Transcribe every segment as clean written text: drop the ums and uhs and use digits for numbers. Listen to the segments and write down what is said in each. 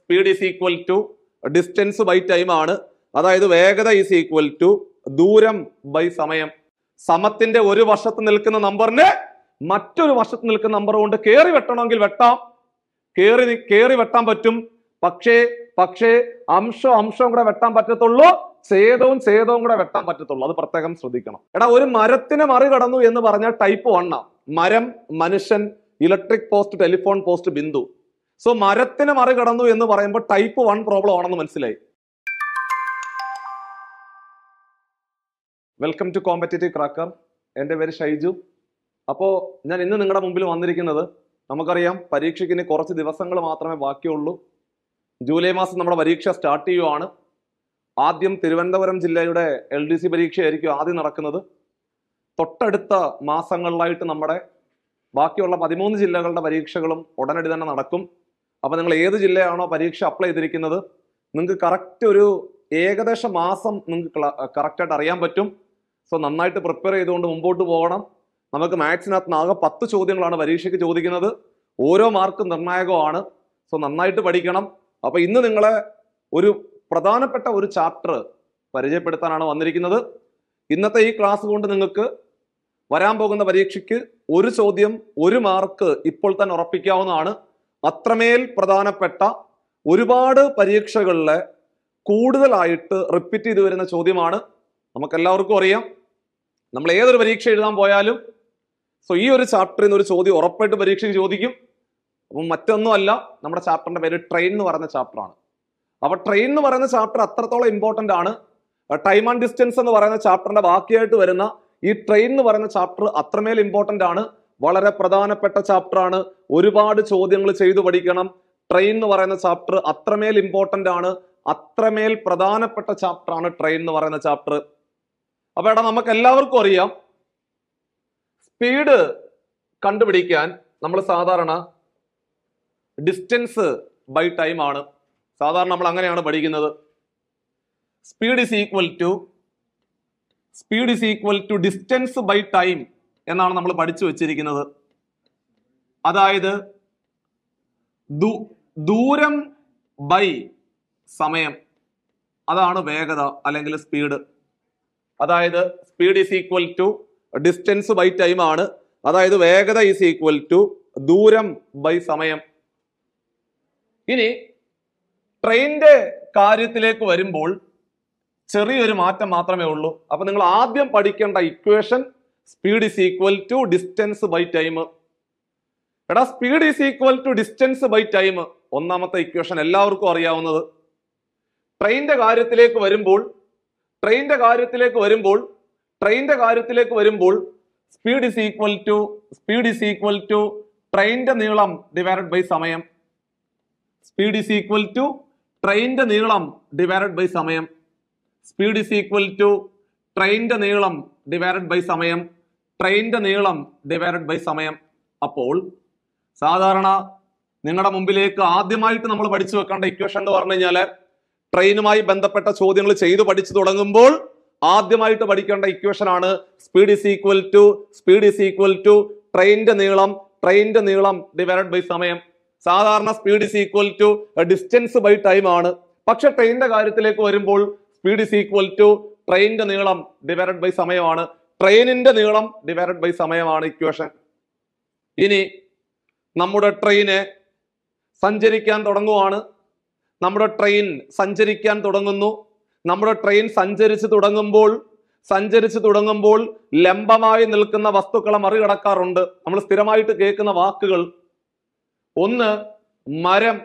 Speed is equal to distance by time ആണ്. അതായത് വേഗത ഈസ് ഈക്വൽ ടു ദൂരം ബൈ സമയം. സമത്തിന്റെ ഒരു വശത്ത് നിൽക്കുന്ന നമ്പറിന് മറ്റൊരു വശത്ത് നിൽക്കുന്ന നമ്പർ കൊണ്ട് കയറി വെട്ടണമെങ്കിൽ വെട്ടാം, കയറി വെട്ടാൻ പറ്റും. പക്ഷേ അംശവും കൂടെ വെട്ടാൻ പറ്റത്തുള്ളൂ, ഛേദവും കൂടെ വെട്ടാൻ പറ്റത്തുള്ളൂ. അത് പ്രത്യേകം ശ്രദ്ധിക്കണം. ഒരു മരത്തിനെ മറികടന്നു എന്ന് പറഞ്ഞാൽ ടൈപ്പ് 1 ആണ്. മരം, മനുഷ്യൻ, ഇലക്ട്രിക് പോസ്റ്റ്, ടെലിഫോൺ പോസ്റ്റ്, ബിന്ദു. സോ മരത്തിനെ മറികടന്നു എന്ന് പറയുമ്പോൾ ടൈപ്പ് 1 പ്രോബ്ലം ആണെന്ന് മനസ്സിലായി. Welcome to competitive cracker. എൻ്റെ പേര് ഷൈജു. അപ്പോൾ ഞാൻ ഇന്ന് നിങ്ങളുടെ മുമ്പിൽ വന്നിരിക്കുന്നത്, നമുക്കറിയാം പരീക്ഷയ്ക്ക് ഇനി കുറച്ച് ദിവസങ്ങൾ മാത്രമേ ബാക്കിയുള്ളൂ. ജൂലൈ മാസം നമ്മുടെ പരീക്ഷ സ്റ്റാർട്ട് ചെയ്യുവാണ്. ആദ്യം തിരുവനന്തപുരം ജില്ലയുടെ LDC പരീക്ഷയായിരിക്കും ആദ്യം നടക്കുന്നത്. തൊട്ടടുത്ത മാസങ്ങളിലായിട്ട് നമ്മുടെ ബാക്കിയുള്ള 13 ജില്ലകളുടെ പരീക്ഷകളും ഉടനടി തന്നെ നടക്കും. അപ്പോൾ നിങ്ങൾ ഏത് ജില്ലയാണോ പരീക്ഷ അപ്ലൈ ചെയ്തിരിക്കുന്നത്, നിങ്ങൾക്ക് കറക്റ്റ് ഒരു ഏകദേശ മാസം നിങ്ങൾക്ക് കറക്റ്റായിട്ട് അറിയാൻ പറ്റും. സോ നന്നായിട്ട് പ്രിപ്പയർ ചെയ്തുകൊണ്ട് മുമ്പോട്ട് പോകണം. നമുക്ക് മാത്സിനകത്ത് ആകെ 10 ചോദ്യങ്ങളാണ് പരീക്ഷയ്ക്ക് ചോദിക്കുന്നത്. ഓരോ മാർക്കും നിർണായകമാണ്. സോ നന്നായിട്ട് പഠിക്കണം. അപ്പോൾ ഇന്ന് നിങ്ങളെ ഒരു പ്രധാനപ്പെട്ട ഒരു ചാപ്റ്റർ പരിചയപ്പെടുത്താനാണ് വന്നിരിക്കുന്നത്. ഇന്നത്തെ ഈ ക്ലാസ് കൊണ്ട് നിങ്ങൾക്ക് വരാൻ പോകുന്ന പരീക്ഷയ്ക്ക് ഒരു ചോദ്യം 1 മാർക്ക് ഇപ്പോൾ തന്നെ ഉറപ്പിക്കാവുന്നതാണ്. അത്രമേൽ പ്രധാനപ്പെട്ട ഒരുപാട് പരീക്ഷകളിലെ കൂടുതലായിട്ട് റിപ്പീറ്റ് ചെയ്തു വരുന്ന ചോദ്യമാണ്. നമുക്കെല്ലാവർക്കും അറിയാം, നമ്മൾ ഏതൊരു പരീക്ഷ എഴുതാൻ പോയാലും ഈ ഒരു ചാപ്റ്ററിൽ നിന്ന് ഒരു ചോദ്യം ഉറപ്പായിട്ട് പരീക്ഷയ്ക്ക് ചോദിക്കും. അപ്പം മറ്റൊന്നുമല്ല, നമ്മുടെ ചാപ്റ്ററിന്റെ പേര് ട്രെയിൻ എന്ന് പറയുന്ന ചാപ്റ്ററാണ്. അപ്പോൾ ട്രെയിൻ എന്ന് പറയുന്ന ചാപ്റ്റർ അത്രത്തോളം ഇമ്പോർട്ടൻ്റ് ആണ്. ടൈം ആൻഡ് ഡിസ്റ്റൻസ് എന്ന് പറയുന്ന ചാപ്റ്ററിന്റെ ബാക്കിയായിട്ട് വരുന്ന ഈ ട്രെയിൻ എന്ന് പറയുന്ന ചാപ്റ്റർ അത്രമേൽ ഇമ്പോർട്ടൻ്റ് ആണ്. വളരെ പ്രധാനപ്പെട്ട ചാപ്റ്റർ ആണ്. ഒരുപാട് ചോദ്യങ്ങൾ ചെയ്തു പഠിക്കണം. ട്രെയിൻ എന്ന് പറയുന്ന ചാപ്റ്റർ അത്രമേൽ ഇമ്പോർട്ടൻ്റ് ആണ്. അത്രമേൽ പ്രധാനപ്പെട്ട ചാപ്റ്റർ ആണ് ട്രെയിൻ എന്ന് പറയുന്ന ചാപ്റ്റർ. അപ്പൊ നമുക്ക് എല്ലാവർക്കും അറിയാം, സ്പീഡ് കണ്ടുപിടിക്കാൻ നമ്മൾ സാധാരണ ഡിസ്റ്റൻസ് ബൈ ടൈം ആണ് സാധാരണ നമ്മൾ അങ്ങനെയാണ് പഠിക്കുന്നത്. Speed is equal to distance by time എന്നാണ് നമ്മൾ പഠിച്ചു വെച്ചിരിക്കുന്നത്. അതായത് ദൂരം ബൈ സമയം, അതാണ് വേഗത അല്ലെങ്കിൽ സ്പീഡ്. അതായത് speed is equal to distance by time ആണ്. അതായത് വേഗത ഈസ് ഈക്വൽ ടു ദൂരം ബൈ സമയം. ഇനി ട്രെയിനിന്റെ കാര്യത്തിലേക്ക് വരുമ്പോൾ ചെറിയൊരു മാറ്റം മാത്രമേ ഉള്ളൂ. അപ്പൊ നിങ്ങൾ ആദ്യം പഠിക്കേണ്ട equation speed is equal to distance by time. Speed is equal to distance by time ഒന്നാമത്തെ ഇക്വേഷൻ എല്ലാവർക്കും അറിയാവുന്നത്. ട്രെയിനിന്റെ കാര്യത്തിലേക്ക് വരുമ്പോൾ സ്പീഡ് ഈസ് ഈക്വൽ ടു ട്രെയിനിന്റെ നീളം ഡിവൈഡഡ് ബൈ സമയം. സ്പീഡ് ഈസ് ഈക്വൽ ടു ട്രെയിനിന്റെ നീളം ഡിവൈഡഡ് ബൈ സമയം. സ്പീഡ് ഈസ് ഈക്വൽ ടു ട്രെയിനിന്റെ നീളം ഡിവൈഡഡ് ബൈ സമയം. ട്രെയിനിന്റെ നീളം ഡിവൈഡഡ് ബൈ സമയം. അപ്പോൾ സാധാരണ നിങ്ങളുടെ മുമ്പിലേക്ക് ആദ്യമായിട്ട് നമ്മൾ പഠിച്ചു വെക്കേണ്ട ഇക്വേഷൻ എന്ന് പറഞ്ഞു കഴിഞ്ഞാൽ, ട്രെയിനുമായി ബന്ധപ്പെട്ട ചോദ്യങ്ങൾ ചെയ്തു പഠിച്ചു തുടങ്ങുമ്പോൾ ആദ്യമായിട്ട് പഠിക്കേണ്ട ഇക്വേഷൻ ആണ് സ്പീഡ് ഈസ് ഈക്വൽ ടു ട്രെയിനിന്റെ നീളം ഡിവൈഡഡ് ബൈ സമയം. സാധാരണ speed is equal to distance by time ആണ്. പക്ഷെ ട്രെയിനിന്റെ കാര്യത്തിലേക്ക് വരുമ്പോൾ സ്പീഡ് ഈസ് ഈക്വൽ ടു ട്രെയിനിന്റെ നീളം ഡിവൈഡഡ് ബൈ സമയമാണ്. ട്രെയിനിന്റെ നീളം ഡിവൈഡഡ് ബൈ സമയമാണ് ഇക്വേഷൻ. ഇനി നമ്മുടെ ട്രെയിന് സഞ്ചരിക്കാൻ തുടങ്ങുവാണ്. നമ്മുടെ ട്രെയിൻ സഞ്ചരിക്കാൻ തുടങ്ങുന്നു. നമ്മുടെ ട്രെയിൻ സഞ്ചരിച്ചു തുടങ്ങുമ്പോൾ ലംബമായി നിൽക്കുന്ന വസ്തുക്കളെ മറികടക്കാറുണ്ട്. നമ്മൾ സ്ഥിരമായിട്ട് കേൾക്കുന്ന വാക്കുകൾ: 1 മരം,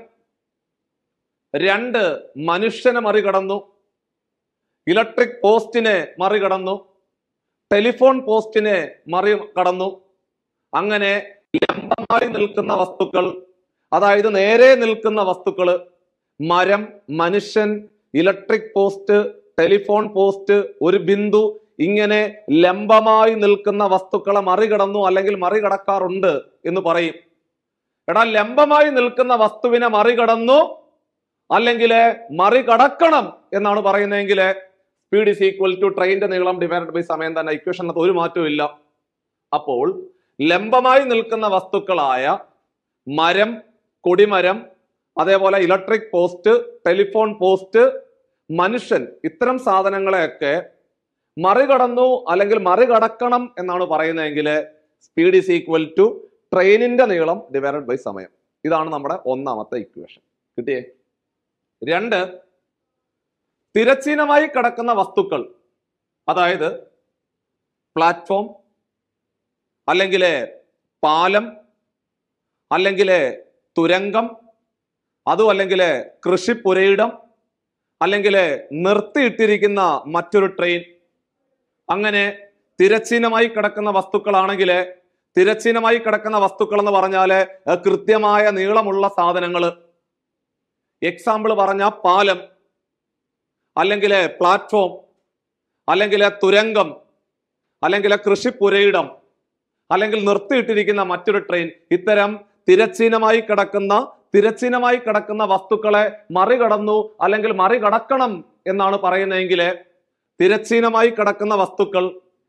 2 മനുഷ്യനെ മറികടന്നു, ഇലക്ട്രിക് പോസ്റ്റിനെ മറികടന്നു, ടെലിഫോൺ പോസ്റ്റിനെ മറികടന്നു. അങ്ങനെ ലംബമായി നിൽക്കുന്ന വസ്തുക്കൾ, അതായത് നേരെ നിൽക്കുന്ന വസ്തുക്കള്, മരം, മനുഷ്യൻ, ഇലക്ട്രിക് പോസ്റ്റ്, ടെലിഫോൺ പോസ്റ്റ്, ഒരു ബിന്ദു, ഇങ്ങനെ ലംബമായി നിൽക്കുന്ന വസ്തുക്കളെ മറികടന്നു അല്ലെങ്കിൽ മറികടക്കാറുണ്ട് എന്ന് പറയും. ലംബമായി നിൽക്കുന്ന വസ്തുവിനെ മറികടന്നു അല്ലെങ്കിൽ മറികടക്കണം എന്നാണ് പറയുന്നതെങ്കിൽ സ്പീഡ് ഈസ് ഈക്വൽ ടു ട്രെയിനിന്റെ നീളം ഡിവൈഡഡ് ബൈ സമയം തന്നെ. ഇക്വേഷനകത്ത് ഒരു മാറ്റവും ഇല്ല. അപ്പോൾ ലംബമായി നിൽക്കുന്ന വസ്തുക്കളായ മരം, കൊടിമരം, അതേപോലെ ഇലക്ട്രിക് പോസ്റ്റ്, ടെലിഫോൺ പോസ്റ്റ്, മനുഷ്യൻ, ഇത്തരം സാധനങ്ങളെയൊക്കെ മറികടന്നു അല്ലെങ്കിൽ മറികടക്കണം എന്നാണ് പറയുന്നതെങ്കിൽ സ്പീഡ് ഈസ് ഈക്വൽ ടു ട്രെയിനിന്റെ നീളം ഡിവൈഡഡ് ബൈ സമയം. ഇതാണ് നമ്മുടെ ഒന്നാമത്തെ ഇക്വേഷൻ. കിട്ടിയേ? 2, തിരശ്ചീനമായി കിടക്കുന്ന വസ്തുക്കൾ, അതായത് പ്ലാറ്റ്ഫോം അല്ലെങ്കിൽ പാലം അല്ലെങ്കിൽ തുരങ്കം, അതും അല്ലെങ്കിൽ കൃഷിപ്പുരയിടം അല്ലെങ്കിൽ നിർത്തിയിട്ടിരിക്കുന്ന മറ്റൊരു ട്രെയിൻ, അങ്ങനെ തിരശ്ചീനമായി കിടക്കുന്ന വസ്തുക്കളാണെങ്കിൽ, തിരശ്ചീനമായി കിടക്കുന്ന വസ്തുക്കൾ എന്ന് പറഞ്ഞാൽ കൃത്യമായ നീളമുള്ള സാധനങ്ങൾ. എക്സാമ്പിൾ പറഞ്ഞ പാലം അല്ലെങ്കിൽ പ്ലാറ്റ്ഫോം അല്ലെങ്കിൽ തുരങ്കം അല്ലെങ്കിൽ കൃഷിപ്പുരയിടം അല്ലെങ്കിൽ നിർത്തിയിട്ടിരിക്കുന്ന മറ്റൊരു ട്രെയിൻ, ഇത്തരം തിരശ്ചീനമായി കിടക്കുന്ന വസ്തുക്കളെ മറികടന്നു അല്ലെങ്കിൽ മറികടക്കണം എന്നാണ് പറയുന്നതെങ്കിൽ തിരശ്ചീനമായി കിടക്കുന്ന വസ്തുക്കൾ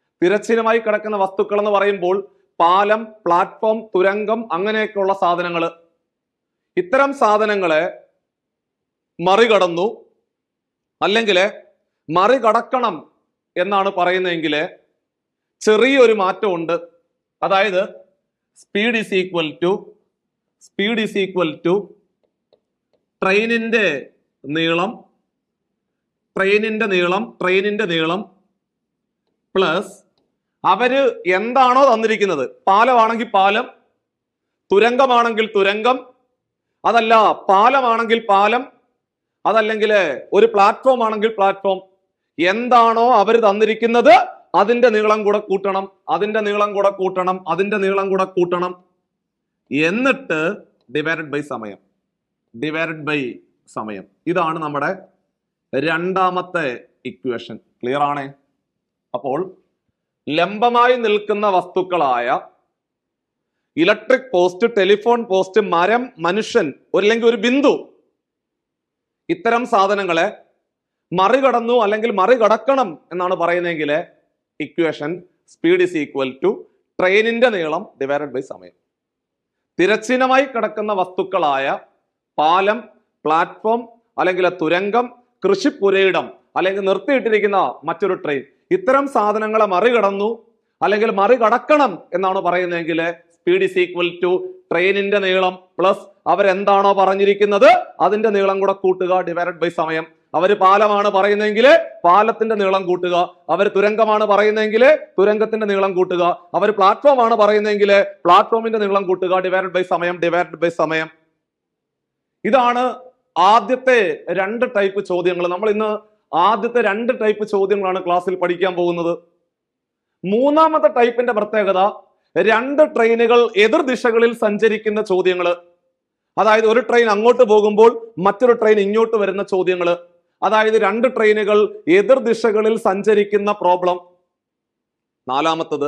എന്ന് പറയുമ്പോൾ പാലം, പ്ലാറ്റ്ഫോം, തുരങ്കം, അങ്ങനെയൊക്കെയുള്ള സാധനങ്ങൾ, ഇത്തരം സാധനങ്ങളെ മറികടന്നു അല്ലെങ്കിൽ മറികടക്കണം എന്നാണ് പറയുന്നതെങ്കിൽ ചെറിയൊരു മാറ്റമുണ്ട്. അതായത് സ്പീഡ് ഈസ് ഈക്വൽ ടു ട്രെയിനിന്റെ നീളം പ്ലസ് അവര് എന്താണോ തന്നിരിക്കുന്നത്, പാലമാണെങ്കിൽ പാലം, തുരങ്കമാണെങ്കിൽ തുരങ്കം, അതല്ല പാലമാണെങ്കിൽ പാലം, അതല്ലെങ്കിൽ ഒരു പ്ലാറ്റ്ഫോം ആണെങ്കിൽ പ്ലാറ്റ്ഫോം, എന്താണോ അവർ തന്നിരിക്കുന്നത് അതിന്റെ നീളം കൂടെ കൂട്ടണം, എന്നിട്ട് ഡിവൈഡഡ് ബൈ സമയം. ഇതാണ് നമ്മുടെ രണ്ടാമത്തെ ഇക്വേഷൻ. ക്ലിയർ ആണേ? അപ്പോൾ ലംബമായി നിൽക്കുന്ന വസ്തുക്കളായ ഇലക്ട്രിക് പോസ്റ്റ്, ടെലിഫോൺ പോസ്റ്റ്, മരം, മനുഷ്യൻ, അല്ലെങ്കിൽ ഒരു ബിന്ദു, ഇത്തരം സാധനങ്ങളെ മറികടന്നു അല്ലെങ്കിൽ മറികടക്കണം എന്നാണ് പറയുന്നതെങ്കിൽ equation speed is equal to ട്രെയിനിന്റെ നീളം ഡിവൈഡഡ് ബൈ സമയം. തിരശ്ചീനമായി കിടക്കുന്ന വസ്തുക്കളായ പാലം, പ്ലാറ്റ്ഫോം അല്ലെങ്കിൽ തുരങ്കം, കൃഷിപ്പുരയിടം അല്ലെങ്കിൽ നിർത്തിയിട്ടിരിക്കുന്ന മറ്റൊരു ട്രെയിൻ, ഇത്തരം സാധനങ്ങളെ മറികടന്നു അല്ലെങ്കിൽ മറികടക്കണം എന്നാണ് പറയുന്നതെങ്കിൽ സ്പീഡ് ഈസ് ഈക്വൽ ടു ട്രെയിനിന്റെ നീളം പ്ലസ് അവരെന്താണോ പറഞ്ഞിരിക്കുന്നത് അതിന്റെ നീളം കൂടെ കൂട്ടുക ഡിവൈഡഡ് ബൈ സമയം. അവര് പാലമാണ് പറയുന്നതെങ്കിൽ പാലത്തിന്റെ നീളം കൂട്ടുക, അവർ തുരങ്കമാണ് പറയുന്നതെങ്കിൽ തുരങ്കത്തിന്റെ നീളം കൂട്ടുക, അവർ പ്ലാറ്റ്ഫോം ആണ് പറയുന്നതെങ്കിൽ പ്ലാറ്റ്ഫോമിന്റെ നീളം കൂട്ടുക ഡിവൈഡഡ് ബൈ സമയം. ഇതാണ് ആദ്യത്തെ 2 ടൈപ്പ് ചോദ്യങ്ങൾ. നമ്മൾ ഇന്ന് ആദ്യത്തെ 2 ടൈപ്പ് ചോദ്യങ്ങളാണ് ക്ലാസ്സിൽ പഠിക്കാൻ പോകുന്നത്. മൂന്നാമത്തെ ടൈപ്പിന്റെ പ്രത്യേകത 2 ട്രെയിനുകൾ എതിർദിശകളിൽ സഞ്ചരിക്കുന്ന ചോദ്യങ്ങൾ. അതായത് ഒരു ട്രെയിൻ അങ്ങോട്ട് പോകുമ്പോൾ മറ്റൊരു ട്രെയിൻ ഇങ്ങോട്ട് വരുന്ന ചോദ്യങ്ങൾ. അതായത് 2 ട്രെയിനുകൾ എതിർദിശകളിൽ സഞ്ചരിക്കുന്ന പ്രോബ്ലം. നാലാമത്തത്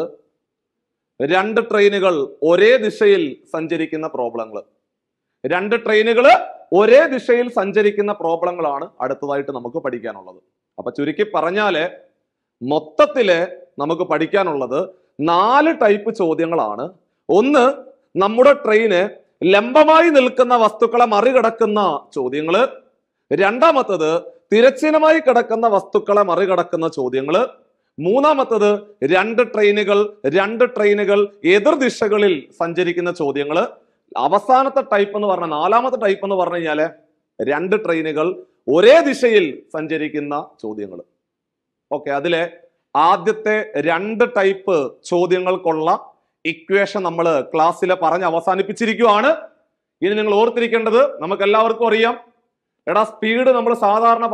2 ട്രെയിനുകൾ ഒരേ ദിശയിൽ സഞ്ചരിക്കുന്ന പ്രോബ്ലങ്ങൾ. 2 ട്രെയിനുകൾ ഒരേ ദിശയിൽ സഞ്ചരിക്കുന്ന പ്രോബ്ലങ്ങളാണ് അടുത്തതായിട്ട് നമുക്ക് പഠിക്കാനുള്ളത്. അപ്പൊ ചുരുക്കി പറഞ്ഞാല് മൊത്തത്തില് നമുക്ക് പഠിക്കാനുള്ളത് 4 ടൈപ്പ് ചോദ്യങ്ങളാണ്. ഒന്ന്, നമ്മുടെ ട്രെയിന് ലംബമായി നിൽക്കുന്ന വസ്തുക്കളെ മറികടക്കുന്ന ചോദ്യങ്ങള്. രണ്ടാമത്തത് തിരശ്ചീനമായി കിടക്കുന്ന വസ്തുക്കളെ മറികടക്കുന്ന ചോദ്യങ്ങള്. മൂന്നാമത്തത് 2 ട്രെയിനുകൾ എതിർദിശകളിൽ സഞ്ചരിക്കുന്ന ചോദ്യങ്ങള്. അവസാനത്തെ ടൈപ്പ് എന്ന് പറഞ്ഞ 4ാമത്തെ ടൈപ്പ് എന്ന് പറഞ്ഞു കഴിഞ്ഞാല് 2 ട്രെയിനുകൾ ഒരേ ദിശയിൽ സഞ്ചരിക്കുന്ന ചോദ്യങ്ങൾ. ഓക്കെ, അതിലെ ആദ്യത്തെ 2 ടൈപ്പ് ചോദ്യങ്ങൾക്കുള്ള ഇക്വേഷൻ നമ്മൾ ക്ലാസ്സിൽ പറഞ്ഞ് അവസാനിപ്പിച്ചിരിക്കുകയാണ്. ഇനി നിങ്ങൾ ഓർത്തിരിക്കേണ്ടത്, നമുക്ക് എല്ലാവർക്കും അറിയാം, എടാ സ്പീഡ് നമ്മൾ സാധാരണ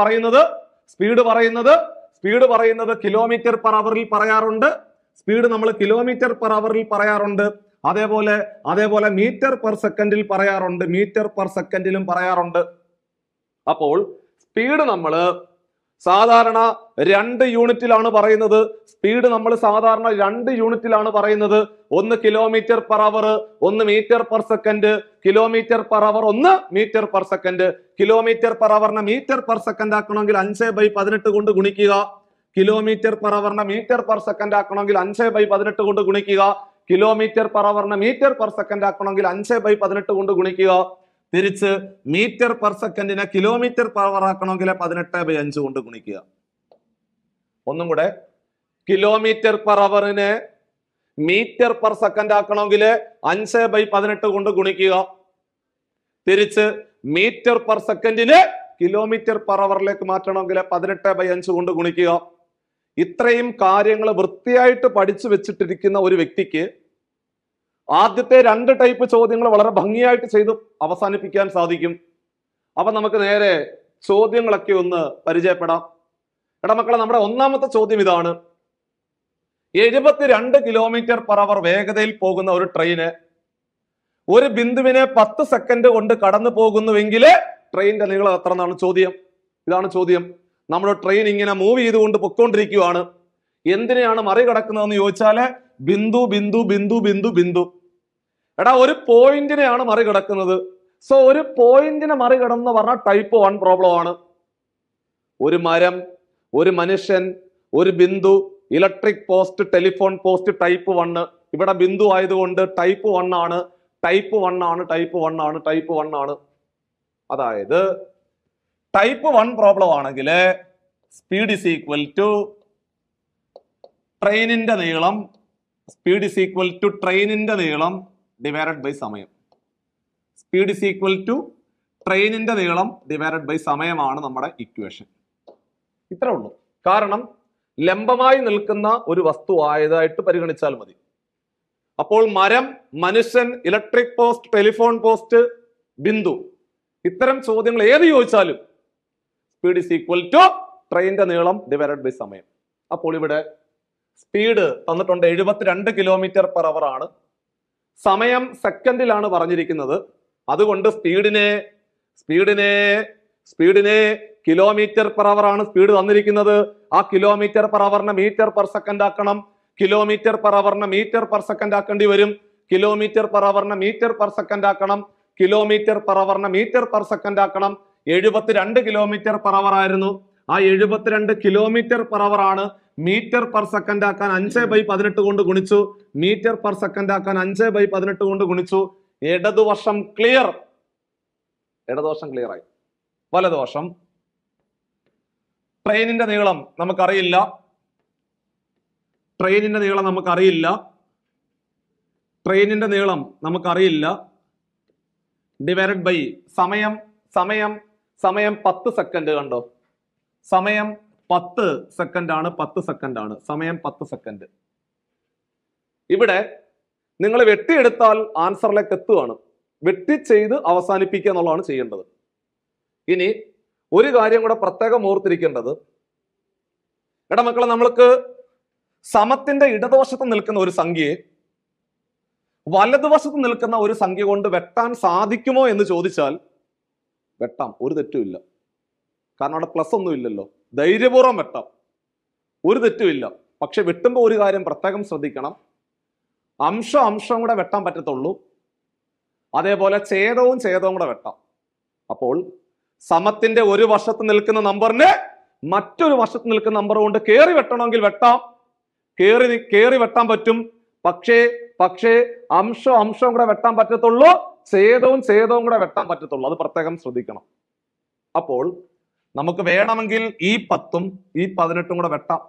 സ്പീഡ് പറയുന്നത് കിലോമീറ്റർ പെർ അവറിൽ പറയാറുണ്ട്. സ്പീഡ് നമ്മൾ കിലോമീറ്റർ പെർ അവറിൽ പറയാറുണ്ട്. അതേപോലെ മീറ്റർ പെർ സെക്കൻഡിൽ പറയാറുണ്ട്, മീറ്റർ പെർ സെക്കൻഡിലും പറയാറുണ്ട്. അപ്പോൾ സ്പീഡ് നമ്മൾ സാധാരണ 2 യൂണിറ്റിലാണ് പറയുന്നത്. സ്പീഡ് നമ്മൾ സാധാരണ 2 യൂണിറ്റിലാണ് പറയുന്നത്. ഒന്ന് കിലോമീറ്റർ പെർ അവർ, ഒന്ന് metre per second. Kilometre per hour, ഒന്ന് metre per second. Kilometre per അവറിനെ മീറ്റർ പെർ സെക്കൻഡ് ആക്കണമെങ്കിൽ 5/18 കൊണ്ട് ഗുണിക്കുക. കിലോമീറ്റർ പെർ അവറിനെ മീറ്റർ പെർ സെക്കൻഡ് ആക്കണമെങ്കിൽ 5/18 കൊണ്ട് ഗുണിക്കുക. കിലോമീറ്റർ പെർ അവറിനെ മീറ്റർ പെർ സെക്കൻഡ് ആക്കണമെങ്കിൽ 5/18 കൊണ്ട് ഗുണിക്കുക. തിരിച്ച് മീറ്റർ പെർ സെക്കൻഡിനെ കിലോമീറ്റർ പവർ ആക്കണമെങ്കിൽ 18/5 കൊണ്ട് ഗുണിക്കുക. ഒന്നും കൂടെ, കിലോമീറ്റർ പെർ അവറിനെ മീറ്റർ പെർ സെക്കൻഡ് ആക്കണമെങ്കിൽ 5/18 കൊണ്ട് ഗുണിക്കുക. തിരിച്ച് മീറ്റർ പെർ സെക്കൻഡിന് കിലോമീറ്റർ പെർ അവറിലേക്ക് മാറ്റണമെങ്കിൽ 18/5 കൊണ്ട് ഗുണിക്കുക. ഇത്രയും കാര്യങ്ങൾ വൃത്തിയായിട്ട് പഠിച്ചു വെച്ചിട്ടിരിക്കുന്ന ഒരു വ്യക്തിക്ക് ആദ്യത്തെ 2 ടൈപ്പ് ചോദ്യങ്ങൾ വളരെ ഭംഗിയായിട്ട് ചെയ്ത് അവസാനിപ്പിക്കാൻ സാധിക്കും. അപ്പൊ നമുക്ക് നേരെ ചോദ്യങ്ങളൊക്കെ ഒന്ന് പരിചയപ്പെടാം. എടാ മക്കളെ, നമ്മുടെ ഒന്നാമത്തെ ചോദ്യം ഇതാണ്. 72 കിലോമീറ്റർ പെർ അവർ വേഗതയിൽ പോകുന്ന ഒരു ട്രെയിന് ഒരു ബിന്ദുവിനെ 10 സെക്കൻഡ് കൊണ്ട് കടന്നു പോകുന്നുവെങ്കിൽ ട്രെയിനിന്റെ നീളം എത്ര എന്നാണ് ചോദ്യം. ഇതാണ് ചോദ്യം. നമ്മുടെ ട്രെയിൻ ഇങ്ങനെ മൂവ് ചെയ്തുകൊണ്ട് പൊക്കോണ്ടിരിക്കുകയാണ്. എന്തിനെയാണ് മറികടക്കുന്നതെന്ന് ചോദിച്ചാല് ബിന്ദു ബിന്ദു ബിന്ദു ബിന്ദു ബിന്ദു. എടാ, ഒരു പോയിന്റിനെയാണ് മറികടക്കുന്നത്. സോ ഒരു പോയിന്റിനെ മറികടന്ന് പറഞ്ഞാൽ ടൈപ്പ് 1 പ്രോബ്ലം ആണ്. ഒരു മരം, ഒരു മനുഷ്യൻ, ഒരു ബിന്ദു, electric post, telephone post, type 1. ഇവിടെ ബിന്ദു ആയതുകൊണ്ട് ടൈപ്പ് 1 ആണ്. ടൈപ്പ് 1 ആണ്, ടൈപ്പ് 1 ആണ്, ടൈപ്പ് 1 ആണ്. അതായത് ടൈപ്പ് 1 പ്രോബ്ലം ആണെങ്കിൽ സ്പീഡ് ഇസ് ഈക്വൽ ടു ട്രെയിനിന്റെ നീളം, സ്പീഡ് ഇസ് ഈക്വൽ ടു ട്രെയിനിന്റെ നീളം ഡിവൈഡഡ് ബൈ സമയം. സ്പീഡ് ഇസ് ഈക്വൽ ടു ട്രെയിനിന്റെ നീളം ഡിവൈഡഡ് ബൈ സമയമാണ് നമ്മുടെ ഇക്വേഷൻ. ഇത്രേ ഉള്ളൂ. കാരണം ലംബമായി നിൽക്കുന്ന ഒരു വസ്തു ആയതായിട്ട് പരിഗണിച്ചാൽ മതി. അപ്പോൾ മരം, മനുഷ്യൻ, ഇലക്ട്രിക് പോസ്റ്റ്, ടെലിഫോൺ പോസ്റ്റ്, ബിന്ദു, ഇത്തരം ചോദ്യങ്ങൾ ഏത് ചോദിച്ചാലും സ്പീഡ് ഇസ് ഈക്വൽ ടു ട്രെയിനിന്റെ നീളം ഡിവൈഡഡ് ബൈ സമയം. അപ്പോൾ ഇവിടെ സ്പീഡ് തന്നിട്ടുണ്ട് 72 കിലോമീറ്റർ പെർ അവർ ആണ്. സമയം സെക്കൻഡിലാണ് പറഞ്ഞിരിക്കുന്നത്. അതുകൊണ്ട് സ്പീഡിനെ കിലോമീറ്റർ പെർ അവർ ആണ് സ്പീഡ് തന്നിരിക്കുന്നത്. ആ കിലോമീറ്റർ പെർ അവറിനെ മീറ്റർ പെർ സെക്കൻഡ് ആക്കണം. കിലോമീറ്റർ പെർ അവറിനെ മീറ്റർ പെർ സെക്കൻഡ് ആക്കേണ്ടി വരും. കിലോമീറ്റർ പെർ അവറിനെ മീറ്റർ പെർ സെക്കൻഡ് ആക്കണം. കിലോമീറ്റർ പെർ അവറിനെ മീറ്റർ പെർ സെക്കൻഡ് ആക്കണം. 72 കിലോമീറ്റർ പെർ അവർ ആയിരുന്നു. ആ 72 കിലോമീറ്റർ പെർ അവർ ആണ്. മീറ്റർ പെർ സെക്കൻഡ് ആക്കാൻ 5/18 കൊണ്ട് ഗുണിച്ചു. മീറ്റർ പെർ സെക്കൻഡ് ആക്കാൻ 5/18 കൊണ്ട് ഗുണിച്ചു. ഇടതുവശം ക്ലിയർ. ഇടതുവശം ക്ലിയർ ആയി. വലതുവശം ട്രെയിനിന്റെ നീളം നമുക്കറിയില്ല. ട്രെയിനിന്റെ നീളം നമുക്കറിയില്ല. ഡിവൈഡഡ് ബൈ സമയം. 10 സെക്കൻഡ്. കണ്ടോ, സമയം 10 സെക്കൻഡ് ആണ്. 10 സെക്കൻഡ് ആണ് സമയം. 10 സെക്കൻഡ്. ഇവിടെ നിങ്ങൾ വെട്ടിയെടുത്താൽ ആൻസറിലേക്ക് എത്തുകയാണ്. വെട്ടി ചെയ്ത് അവസാനിപ്പിക്കുക എന്നുള്ളതാണ് ചെയ്യേണ്ടത്. ഇനി ഒരു കാര്യം കൂടെ പ്രത്യേകം ഓർത്തിരിക്കേണ്ടത്, എടാ മക്കളെ, നമ്മൾക്ക് സമത്തിന്റെ ഇടതുവശത്ത് നിൽക്കുന്ന ഒരു സംഖ്യയെ വലതുവശത്ത് നിൽക്കുന്ന ഒരു സംഖ്യ കൊണ്ട് വെട്ടാൻ സാധിക്കുമോ എന്ന് ചോദിച്ചാൽ വെട്ടാം, ഒരു തെറ്റുമില്ല. കാരണം അവിടെ പ്ലസ് ഒന്നും ഇല്ലല്ലോ. ധൈര്യപൂർവ്വം വെട്ടാം, ഒരു തെറ്റുമില്ല. പക്ഷെ വെട്ടുമ്പോൾ ഒരു കാര്യം പ്രത്യേകം ശ്രദ്ധിക്കണം. അംശം കൂടെ വെട്ടാൻ പറ്റത്തുള്ളൂ. അതേപോലെ ഛേദവും കൂടെ വെട്ടാം. അപ്പോൾ സമത്തിന്റെ ഒരു വശത്ത് നിൽക്കുന്ന നമ്പറിന് മറ്റൊരു വശത്ത് നിൽക്കുന്ന നമ്പർ കൊണ്ട് കയറി വെട്ടണമെങ്കിൽ വെട്ടാം. കയറി വെട്ടാൻ പറ്റും. പക്ഷേ അംശം കൂടെ വെട്ടാൻ പറ്റത്തുള്ളൂ. ഛേദവും കൂടെ വെട്ടാൻ പറ്റത്തുള്ളൂ. അത് പ്രത്യേകം ശ്രദ്ധിക്കണം. അപ്പോൾ നമുക്ക് വേണമെങ്കിൽ ഈ 10ഉം ഈ 18ഉം കൂടെ വെട്ടാം.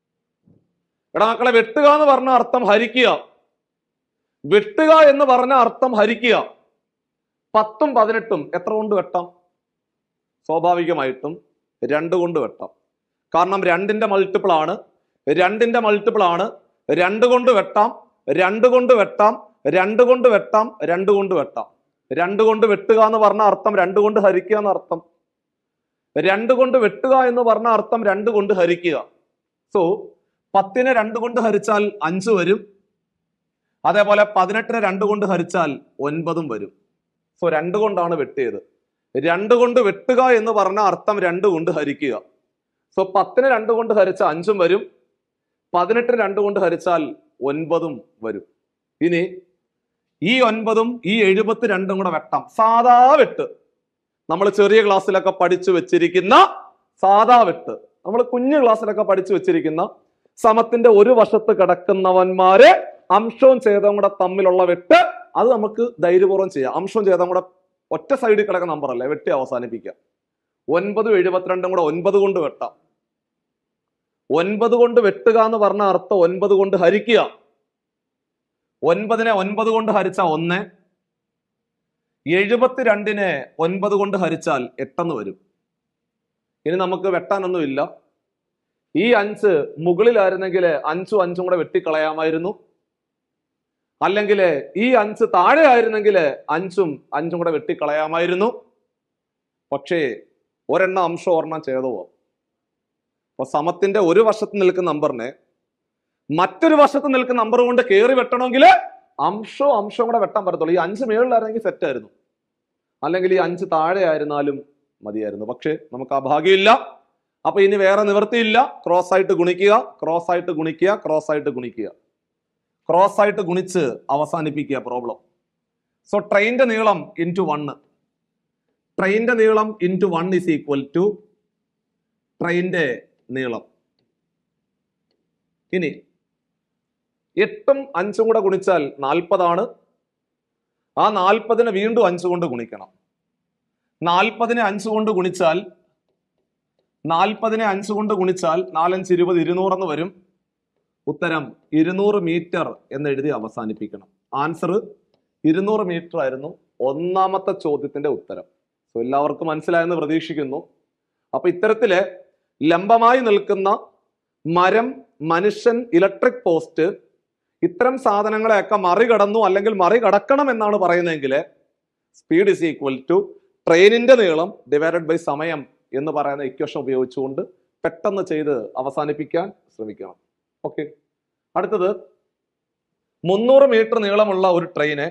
എടാ മക്കളെ, വെട്ടുക എന്ന് പറഞ്ഞ അർത്ഥം ഹരിക്കുക. വെട്ടുക എന്ന് പറഞ്ഞ അർത്ഥം ഹരിക്കുക. 10ഉം 18ഉം എത്ര കൊണ്ട് വെട്ടാം? സ്വാഭാവികമായിട്ടും 2 കൊണ്ട് വെട്ടാം. കാരണം 2ന്റെ മൾട്ടിപ്പിൾ ആണ്. 2 കൊണ്ട് വെട്ടാം. 2 കൊണ്ട് വെട്ടാം. 2 കൊണ്ട് വെട്ടാം. 2 കൊണ്ട് വെട്ടാം. 2 കൊണ്ട് വെട്ടുക എന്ന് പറഞ്ഞ അർത്ഥം 2 കൊണ്ട് ഹരിക്കുക എന്ന അർത്ഥം. 2 കൊണ്ട് വെട്ടുക എന്ന് പറഞ്ഞ അർത്ഥം 2 കൊണ്ട് ഹരിക്കുക. സോ 10നെ 2 കൊണ്ട് ഹരിച്ചാൽ 5 വരും. അതേപോലെ 18നെ 2 കൊണ്ട് ഹരിച്ചാൽ 9ഉം വരും. സോ 2 കൊണ്ടാണ് വെട്ടിയത്. 2 കൊണ്ട് വെട്ടുക എന്ന് പറഞ്ഞ അർത്ഥം 2 കൊണ്ട് ഹരിക്കുക. സോ 10നെ 2 കൊണ്ട് ഹരിച്ചാൽ 5ഉം വരും. 18നെ 2 കൊണ്ട് ഹരിച്ചാൽ 9ഉം വരും. ഇനി ഈ 9ഉം ഈ 72ഉം കൂടെ വെട്ടാം. സാധാ വെട്ട്, നമ്മൾ ചെറിയ ക്ലാസ്സിലൊക്കെ പഠിച്ചു വെച്ചിരിക്കുന്ന സാധാ വെട്ട്, നമ്മൾ കുഞ്ഞു ക്ലാസ്സിലൊക്കെ പഠിച്ചു വെച്ചിരിക്കുന്ന സമത്തിന്റെ ഒരു വശത്ത് കിടക്കുന്നവന്മാരെ അംശവും ഛേദവും കൂടെ തമ്മിലുള്ള വെട്ട്, അത് നമുക്ക് ധൈര്യപൂർവ്വം ചെയ്യാം. അംശവും ഛേദവും കൂടെ ഒറ്റ സൈഡിൽ കിടക്കുന്ന നമ്പർ അല്ലേ, വെട്ടി അവസാനിപ്പിക്കാം. 9 72 കൂടെ 9 കൊണ്ട് വെട്ടാം. 9 കൊണ്ട് വെട്ടുക എന്ന് പറഞ്ഞ അർത്ഥം 9 കൊണ്ട് ഹരിക്കുക. 9നെ 9 കൊണ്ട് ഹരിച്ചാൽ 1, 72നെ 9 കൊണ്ട് ഹരിച്ചാൽ 8 വരും. ഇനി നമുക്ക് വെട്ടാനൊന്നുമില്ല. ഈ 5 മുകളിലായിരുന്നെങ്കിൽ 5ഉം 5ഉം കൂടെ വെട്ടിക്കളയാമായിരുന്നു. അല്ലെങ്കിൽ ഈ 5 താഴെ ആയിരുന്നെങ്കിൽ 5ഉം 5ഉം കൂടെ വെട്ടിക്കളയാമായിരുന്നു. പക്ഷേ ഒരെണ്ണം അംശം ഒരെണ്ണം ഛേദമോ. അപ്പൊ സമത്തിന്റെ ഒരു വശത്ത് നിൽക്കുന്ന നമ്പറിനെ മറ്റൊരു വശത്ത് നിൽക്കുന്ന നമ്പർ കൊണ്ട് കയറി വെട്ടണമെങ്കിൽ അംശവും കൂടെ വെട്ടാൻ പറ്റത്തുള്ളൂ. ഈ 5 മേളിലായിരുന്നെങ്കിൽ സെറ്റ് ആയിരുന്നു, അല്ലെങ്കിൽ ഈ 5 താഴെ ആയിരുന്നാലും മതിയായിരുന്നു. പക്ഷെ നമുക്ക് ആ ഭാഗ്യമില്ല. അപ്പൊ ഇനി വേറെ നിവൃത്തിയില്ല. ക്രോസ് ആയിട്ട് ഗുണിക്കുക, ക്രോസ് ആയിട്ട് ഗുണിക്കുക, ക്രോസ് ആയിട്ട് ഗുണിക്കുക, ക്രോസ് ആയിട്ട് ഗുണിച്ച് അവസാനിപ്പിക്കുക പ്രോബ്ലം. സോ ട്രെയിനിന്റെ നീളം ഇൻറ്റു 1, ട്രെയിനിന്റെ നീളം ഇൻറ്റു 1 ഈസ് ഈക്വൽ ടു ട്രെയിനിന്റെ നീളം. ഇനി 8ഉം 5ഉം കൂടെ ഗുണിച്ചാൽ 40 ആ 40നെ വീണ്ടും 5 കൊണ്ട് ഗുണിക്കണം. 40നെ 5 കൊണ്ട് ഗുണിച്ചാൽ 4 5 20 200 എന്ന് വരും. ഉത്തരം 200 മീറ്റർ എന്ന് എഴുതി അവസാനിപ്പിക്കണം. ആൻസർ 200 മീറ്റർ ആയിരുന്നു ഒന്നാമത്തെ ചോദ്യത്തിന്റെ ഉത്തരം. സോ എല്ലാവർക്കും മനസ്സിലായെന്ന് പ്രതീക്ഷിക്കുന്നു. അപ്പൊ ഇത്തരത്തില് ലംബമായി നിൽക്കുന്ന മരം, മനുഷ്യൻ, ഇലക്ട്രിക് പോസ്റ്റ്, ഇത്തരം സാധനങ്ങളെയൊക്കെ മറികടന്നു അല്ലെങ്കിൽ മറികടക്കണം എന്നാണ് പറയുന്നതെങ്കിൽ സ്പീഡ് ഇസ് ഈക്വൽ ടു ട്രെയിനിന്റെ നീളം ഡിവൈഡഡ് ബൈ സമയം എന്ന് പറയുന്ന ഇക്വേഷൻ ഉപയോഗിച്ചുകൊണ്ട് പെട്ടെന്ന് ചെയ്ത് അവസാനിപ്പിക്കാൻ ശ്രമിക്കണം. ഓക്കെ, അടുത്തത് 300 മീറ്റർ നീളമുള്ള ഒരു ട്രെയിന്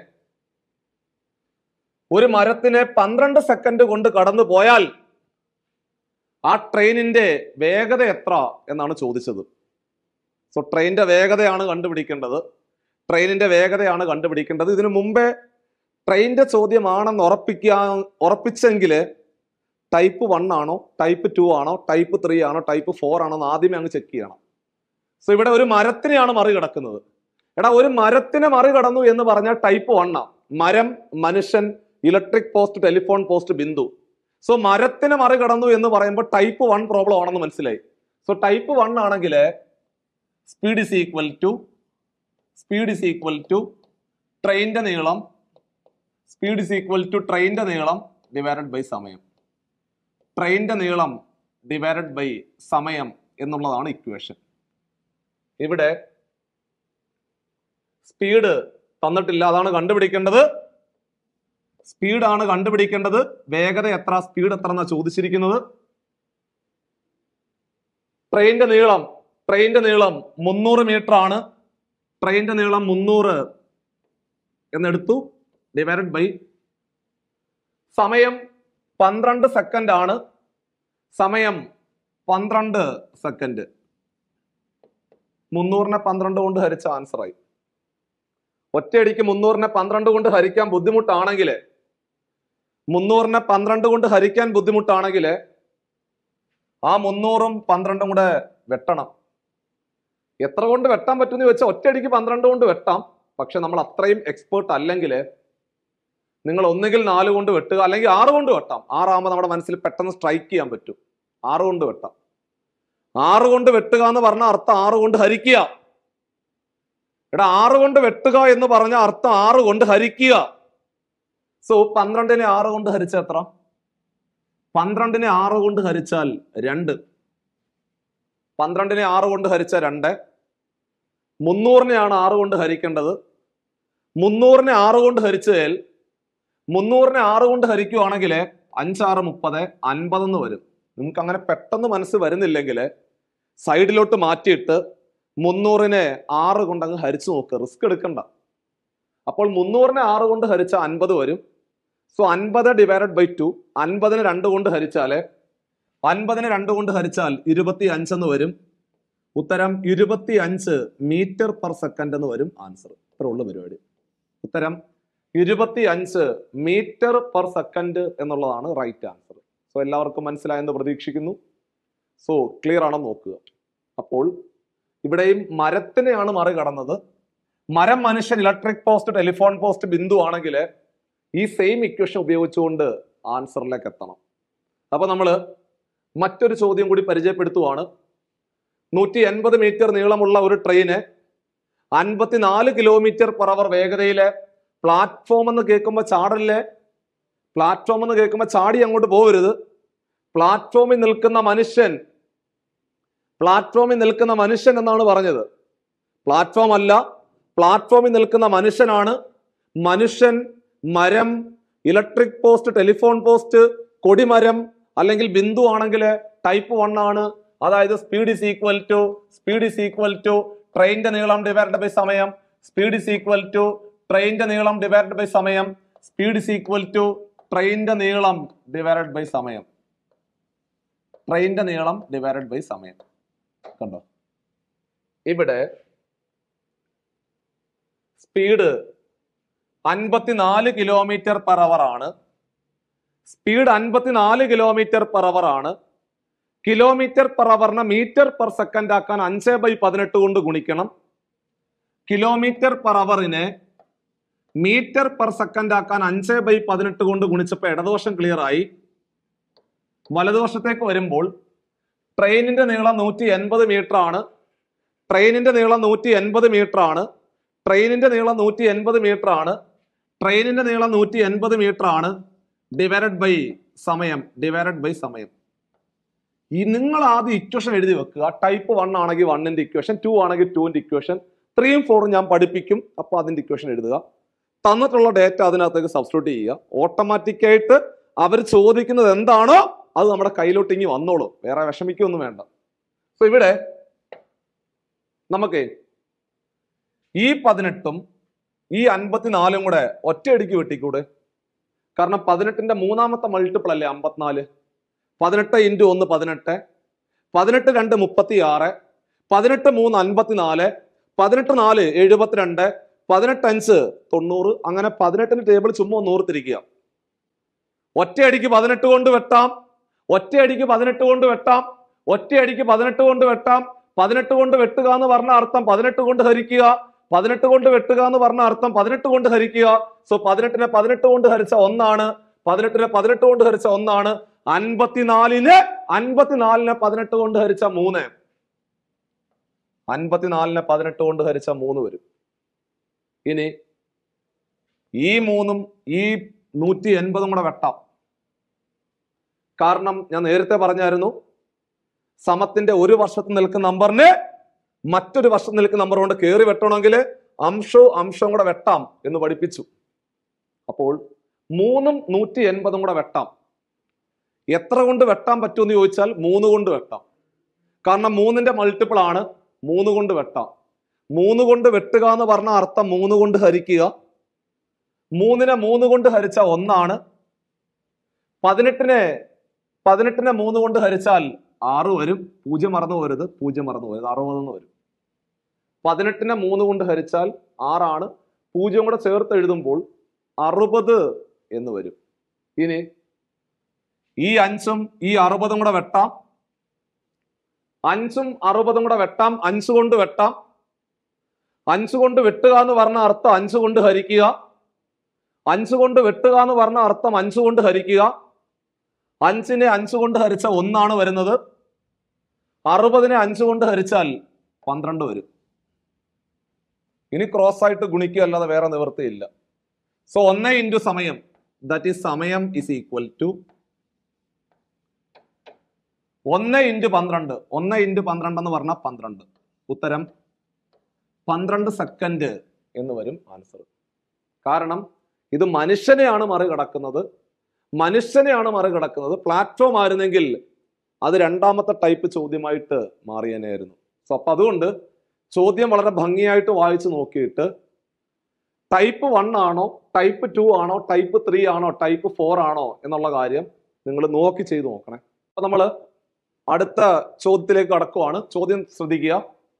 ഒരു മരത്തിനെ 12 സെക്കൻഡ് കൊണ്ട് കടന്നു പോയാൽ ആ ട്രെയിനിന്റെ വേഗത എത്ര എന്നാണ് ചോദിച്ചത്. സോ ട്രെയിനിന്റെ വേഗതയാണ് കണ്ടുപിടിക്കേണ്ടത്. ട്രെയിനിന്റെ വേഗതയാണ് കണ്ടുപിടിക്കേണ്ടത്. ഇതിനു മുമ്പേ ട്രെയിനിന്റെ ചോദ്യമാണെന്ന് ഉറപ്പിച്ചെങ്കിൽ ടൈപ്പ് 1 ആണോ, ടൈപ്പ് 2 ആണോ, ടൈപ്പ് 3 ആണോ, ടൈപ്പ് 4 ആണോ എന്ന് ആദ്യമേ അങ്ങ് ചെക്ക് ചെയ്യണം. സോ ഇവിടെ ഒരു മരത്തിനെയാണ് മറികടക്കുന്നത്. എടാ, ഒരു മരത്തിനെ മറികടന്നു എന്ന് പറഞ്ഞാൽ ടൈപ്പ് 1 ആണ്. മരം, മനുഷ്യൻ, ഇലക്ട്രിക് പോസ്റ്റ്, ടെലിഫോൺ പോസ്റ്റ്, ബിന്ദു. സോ മരത്തിനെ മറികടന്നു എന്ന് പറയുമ്പോൾ ടൈപ്പ് 1 പ്രോബ്ലം ആണെന്ന് മനസ്സിലായി. സോ ടൈപ്പ് 1 ആണെങ്കിൽ സ്പീഡ് ഇസ് ഈക്വൽ ടു ട്രെയിനിന്റെ നീളം, സ്പീഡ് ഇസ് ഈക്വൽ ടു ട്രെയിനിന്റെ നീളം ഡിവൈഡഡ് ബൈ സമയം. ട്രെയിനിന്റെ നീളം ഡിവൈഡഡ് ബൈ സമയം എന്നുള്ളതാണ് ഇക്വേഷൻ. ഇവിടെ സ്പീഡ് തന്നിട്ടില്ല, അതാണ് കണ്ടുപിടിക്കേണ്ടത്. സ്പീഡാണ് കണ്ടുപിടിക്കേണ്ടത്. വേഗത എത്ര, സ്പീഡ് എത്ര എന്നാ ചോദിച്ചിരിക്കുന്നത്. ട്രെയിനിന്റെ നീളം 300 മീറ്റർ ആണ്. ട്രെയിനിന്റെ നീളം 300 എന്നെടുത്തു, ഡിവൈഡഡ് ബൈ സമയം 12 സെക്കൻഡ് ആണ്. സമയം 12 സെക്കൻഡ്. 300നെ 12 കൊണ്ട് ഹരിച്ച ആൻസറായി. ഒറ്റയടിക്ക് 300നെ 12 കൊണ്ട് ഹരിക്കാൻ ബുദ്ധിമുട്ടാണെങ്കിൽ, 300നെ 12 കൊണ്ട് ഹരിക്കാൻ ബുദ്ധിമുട്ടാണെങ്കിൽ ആ 300ഉം 12ഉം കൂടെ വെട്ടണം. എത്ര കൊണ്ട് വെട്ടാൻ പറ്റുമെന്ന് ചോദിച്ചാൽ ഒറ്റയടിക്ക് 12 കൊണ്ട് വെട്ടാം. പക്ഷെ നമ്മൾ അത്രയും എക്സ്പേർട്ട് അല്ലെങ്കിൽ നിങ്ങൾ ഒന്നുകിൽ 4 കൊണ്ട് വെട്ടുക, അല്ലെങ്കിൽ 6 കൊണ്ട് വെട്ടാം. 6 ആകുമ്പോൾ നമ്മുടെ മനസ്സിൽ പെട്ടെന്ന് സ്ട്രൈക്ക് ചെയ്യാൻ പറ്റും. 6 കൊണ്ട് വെട്ടാം. 6 കൊണ്ട് വെട്ടുക എന്ന് പറഞ്ഞ അർത്ഥം 6 കൊണ്ട് ഹരിക്കുക. എടാ, 6 കൊണ്ട് വെട്ടുക എന്ന് പറഞ്ഞ അർത്ഥം 6 കൊണ്ട് ഹരിക്കുക. സോ 12നെ 6 കൊണ്ട് ഹരിച്ച എത്ര? 12നെ 6 കൊണ്ട് ഹരിച്ചാൽ 2. 12നെ 6 കൊണ്ട് ഹരിച്ച 2. 300നെയാണ് 6 കൊണ്ട് ഹരിക്കേണ്ടത്. 300നെ 6 കൊണ്ട് ഹരിച്ചാൽ 300നെ 6 കൊണ്ട് ഹരിക്കുവാണെങ്കിൽ 5 6 30 50 എന്ന് വരും. നിങ്ങൾക്ക് അങ്ങനെ പെട്ടെന്ന് മനസ്സ് വരുന്നില്ലെങ്കിൽ സൈഡിലോട്ട് മാറ്റിയിട്ട് 300നെ 6 കൊണ്ട് അങ്ങ് ഹരിച്ചു നോക്കുക, റിസ്ക് എടുക്കണ്ട. അപ്പോൾ 300നെ 6 കൊണ്ട് ഹരിച്ച 50 വരും. സോ 50 ഡിവൈഡഡ് ബൈ 2, 50നെ 2 കൊണ്ട് ഹരിച്ചാല് 25 എന്ന് വരും. ഉത്തരം 25 മീറ്റർ പെർ സെക്കൻഡ് എന്ന് വരും ആൻസർ. ഇത്ര ഉള്ള പരിപാടി. ഉത്തരം 25 മീറ്റർ പെർ സെക്കൻഡ് എന്നുള്ളതാണ് റൈറ്റ് ആൻസർ. സോ എല്ലാവർക്കും മനസ്സിലായെന്ന് പ്രതീക്ഷിക്കുന്നു. സോ ക്ലിയർ ആണെന്ന് നോക്കുക. അപ്പോൾ ഇവിടെയും മരത്തിനെയാണ് മറികടന്നത്. മരം, മനുഷ്യൻ, ഇലക്ട്രിക് പോസ്റ്റ്, ടെലിഫോൺ പോസ്റ്റ്, ബിന്ദു ആണെങ്കിൽ ഈ സെയിം ഇക്വേഷൻ ഉപയോഗിച്ചുകൊണ്ട് ആൻസറിലേക്ക് എത്തണം. അപ്പൊ നമ്മൾ മറ്റൊരു ചോദ്യം കൂടി പരിചയപ്പെടുത്തുവാണ്. 180 മീറ്റർ നീളമുള്ള ഒരു ട്രെയിന് 54 കിലോമീറ്റർ പെർ അവർ വേഗതയിലെ പ്ലാറ്റ്ഫോം എന്ന് കേൾക്കുമ്പോൾ ചാടല്ലേ, പ്ലാറ്റ്ഫോം എന്ന് കേൾക്കുമ്പോൾ ചാടി അങ്ങോട്ട് പോകരുത്. പ്ലാറ്റ്ഫോമിൽ നിൽക്കുന്ന മനുഷ്യൻ എന്നാണ് പറഞ്ഞത്. പ്ലാറ്റ്ഫോം അല്ല, പ്ലാറ്റ്ഫോമിൽ നിൽക്കുന്ന മനുഷ്യനാണ്. മനുഷ്യൻ, മരം, ഇലക്ട്രിക് പോസ്റ്റ്, ടെലിഫോൺ പോസ്റ്റ്, കൊടിമരം അല്ലെങ്കിൽ ബിന്ദു ആണെങ്കിൽ ടൈപ്പ് 1 ആണ്. അതായത് സ്പീഡ് ഈസ് ഈക്വൽ ടു ട്രെയിനിന്റെ നീളം ഡിവൈഡഡ് ബൈ സമയം. സ്പീഡ് ഈസ് ഈക്വൽ ടു ട്രെയിനിന്റെ നീളം ഡിവൈഡഡ് ബൈ സമയം. സ്പീഡ് ഈസ് ഈക്വൽ ടു ട്രെയിനിന്റെ നീളം ഡിവൈഡഡ് ബൈ സമയം. ട്രെയിനിന്റെ നീളം ഡിവൈഡഡ് ബൈ സമയം. കണ്ടോ, ഇവിടെ സ്പീഡ് 54 കിലോമീറ്റർ പെർ അവർ ആണ്. സ്പീഡ് 54 കിലോമീറ്റർ പെർ അവർ ആണ്. കിലോമീറ്റർ പെർ അവറിനെ മീറ്റർ പെർ സെക്കൻഡ് ആക്കാൻ 5/18 കൊണ്ട് ഗുണിക്കണം. കിലോമീറ്റർ പെർ അവറിനെ മീറ്റർ പെർ സെക്കൻഡ് ആക്കാൻ 5/18 കൊണ്ട് ഗുണിച്ചപ്പോൾ ഇടതുവശം ക്ലിയർ ആയി. വലതുവശത്തേക്ക് വരുമ്പോൾ ട്രെയിനിന്റെ നീളം 180 മീറ്റർ ആണ്. ട്രെയിനിന്റെ നീളം 180 മീറ്റർ ആണ്. ട്രെയിനിന്റെ നീളം 180 മീറ്റർ ആണ്. ട്രെയിനിന്റെ നീളം 180 മീറ്റർ ആണ്. ഡിവൈഡഡ് ബൈ സമയം. ഈ നിങ്ങൾ ആദ്യം ഇക്വേഷൻ എഴുതി വെക്കുക. ടൈപ്പ് 1 ആണെങ്കിൽ 1ന്റെ ഇക്വേഷൻ, 2 ആണെങ്കിൽ 2ന്റെ ഇക്വേഷൻ, 3ഉം 4ഉം ഞാൻ പഠിപ്പിക്കും. അപ്പൊ അതിന്റെ ഇക്വേഷൻ എഴുതുക. തന്നിട്ടുള്ള ഡേറ്റ അതിനകത്തേക്ക് സബ്സ്റ്റിറ്റ്യൂട്ട് ചെയ്യുക. ഓട്ടോമാറ്റിക്കായിട്ട് അവർ ചോദിക്കുന്നത് എന്താണോ അത് നമ്മുടെ കയ്യിലോട്ട് ഇങ്ങി വന്നോളൂ. വേറെ വിഷമിക്കൊന്നും വേണ്ട. സോ ഇവിടെ നമുക്ക് ഈ 18ഉം ഈ 54ഉം കൂടെ ഒറ്റയടിക്ക് വെട്ടിക്കൂടെ? കാരണം 18ന്റെ മൂന്നാമത്തെ മൾട്ടിപ്പിൾ അല്ലേ 54. 18 × 1 18, 18 2 36, 18 3 54, 18 4 72, 18 5 90. അങ്ങനെ 18ന്റെ ടേബിൾ ചുമ്മാ ഒന്ന് ഓർത്തിരിക്കുക. ഒറ്റയടിക്ക് 18 കൊണ്ട് വെട്ടാം. 18 കൊണ്ട് വെട്ടുക എന്ന് പറഞ്ഞ അർത്ഥം 18 കൊണ്ട് ഹരിക്കുക. 18 കൊണ്ട് വെട്ടുക എന്ന് പറഞ്ഞ അർത്ഥം 18 കൊണ്ട് ഹരിക്കുക. സോ 18നെ 18 കൊണ്ട് ഹരിച്ച 1 ആണ്. 18നെ 18 കൊണ്ട് ഹരിച്ച 1 ആണ്. 54നെ 18 കൊണ്ട് ഹരിച്ച 3. 54നെ 18 കൊണ്ട് ഹരിച്ച 3 വരും. ഇനി ഈ 3ഉം ഈ 180ഉം കൂടെ വെട്ടാം. കാരണം ഞാൻ നേരത്തെ പറഞ്ഞായിരുന്നു, സമത്തിന്റെ ഒരു വർഷത്തിൽ നിൽക്കുന്ന നമ്പറിനെ മറ്റൊരു വർഷത്തിൽ നിൽക്കുന്ന നമ്പർ കൊണ്ട് കയറി വെട്ടണമെങ്കിൽ അംശവും കൂടെ വെട്ടാം എന്ന് പഠിപ്പിച്ചു. അപ്പോൾ 3ഉം 180ഉം കൂടെ വെട്ടാം. എത്ര കൊണ്ട് വെട്ടാൻ പറ്റുമെന്ന് ചോദിച്ചാൽ 3 കൊണ്ട് വെട്ടാം. കാരണം 3ന്റെ മൾട്ടിപ്പിൾ ആണ്. 3 കൊണ്ട് വെട്ടാം. 3 കൊണ്ട് വെട്ടുക എന്ന് പറഞ്ഞ അർത്ഥം 3 കൊണ്ട് ഹരിക്കുക. 3നെ 3 കൊണ്ട് ഹരിച്ച 1 ആണ്. 18നെ 3 കൊണ്ട് ഹരിച്ചാൽ 6 വരും. 0 മറന്നു പോരുത്. 60 വരും. 18നെ 3 കൊണ്ട് ഹരിച്ചാൽ 6 ആണ്. 0 കൂടെ ചേർത്ത് എഴുതുമ്പോൾ 60 എന്ന് വരും. ഇനി ഈ 5ഉം ഈ 60ഉം കൂടെ വെട്ടാം. 5ഉം 60ഉം കൂടെ വെട്ടാം. 5 കൊണ്ട് വെട്ടാം. 5 കൊണ്ട് വെട്ടുക എന്ന് പറഞ്ഞ അർത്ഥം 5 കൊണ്ട് ഹരിക്കുക. 5 കൊണ്ട് വെട്ടുക എന്ന് പറഞ്ഞ അർത്ഥം 5 കൊണ്ട് ഹരിക്കുക. 5നെ 5 കൊണ്ട് ഹരിച്ച 1 ആണ് വരുന്നത്. 60നെ 5 കൊണ്ട് ഹരിച്ചാൽ 12 വരും. ഇനി ക്രോസ് ആയിട്ട് ഗുണിക്കുക അല്ലാതെ വേറെ നിവൃത്തിയില്ല. സോ 1 × സമയം, ദാറ്റ് ഈസ് സമയം ഈസ് ഈക്വൽ ടു 1 × 12. 1 × 12 എന്ന് പറഞ്ഞാൽ 12. ഉത്തരം 12 സെക്കൻഡ് എന്ന് വരും ആൻസർ. കാരണം ഇത് മനുഷ്യനെയാണ് മറികടക്കുന്നത്. പ്ലാറ്റ്ഫോം ആയിരുന്നെങ്കിൽ അത് രണ്ടാമത്തെ ടൈപ്പ് ചോദ്യമായിട്ട് മാറിയനായിരുന്നു. സോ അപ്പൊ അതുകൊണ്ട് ചോദ്യം വളരെ ഭംഗിയായിട്ട് വായിച്ചു നോക്കിയിട്ട് ടൈപ്പ് 1 ആണോ, ടൈപ്പ് 2 ആണോ, ടൈപ്പ് 3 ആണോ, ടൈപ്പ് 4 ആണോ എന്നുള്ള കാര്യം നിങ്ങൾ നോക്കി ചെയ്ത് നോക്കണേ. അപ്പൊ നമ്മൾ അടുത്ത ചോദ്യത്തിലേക്ക് കടക്കുവാണ്. ചോദ്യം ശ്രദ്ധിക്കുക.